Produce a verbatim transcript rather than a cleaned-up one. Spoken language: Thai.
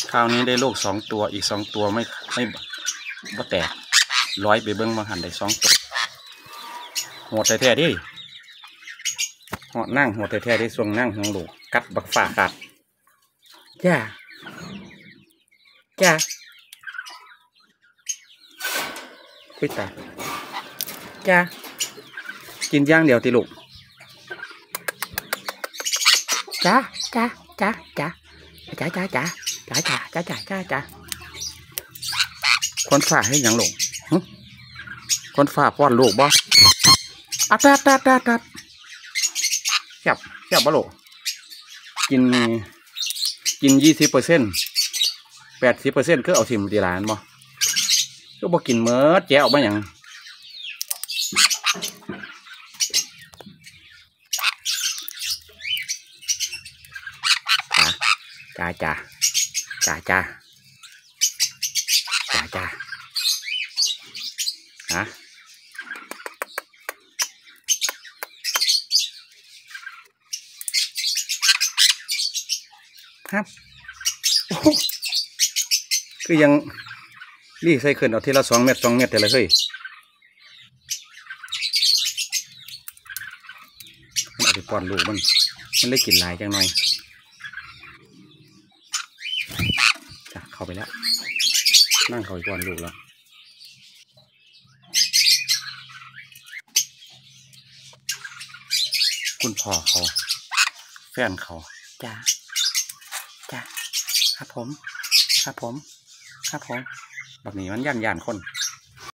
คราวนี้ได้ลูกสองตัวอีกสองตัวไม่ไม่บ่แตกร้อยไปเบิ้งมาหันได้สองตัวหัวแท้ๆดิหัวนั่งหัวแท้ๆที่ทรงนั่งของลูกกัดบักฝ่ากัดจ้าจ้าคุยตาจ้ากินย่างเดียวติลูกจ้าจ้าจ้าจ้าจ้าจ้าจ้าจ้าจ้าจ้าจ้าจ้าจ้าคนฝ่าให้ยังลูกคนฝ่าป้อนลูกบ่อัดอัดอัดอัดอัดแซ่บแซ่บบ่ลูกกินกินยี่สิบเปอร์เซ็นต์แปดสิบเปอร์เซ็นต์ก็เอาทิมตีร้านบ่ก็บ่กินเมื่อแจ๊ออกมาอย่างจ้าจ้าจ้าจ้าจ้าจ้าฮะครับคือยังรีใส่ขึ้นเอาทีละสองเม็ดสองเม็ดแต่ละเฮ้ยมันเอาไปป้อนลูกมันมันได้กินหลายจังหน่อยจ้ะเข้าไปแล้วนั่งเขาไปป้อนลูกแล้วคุณพ่อเขาแฟนเขาจ้าจ้าครับผมครับผมครับผมแบบนี้มันย่านย่านคน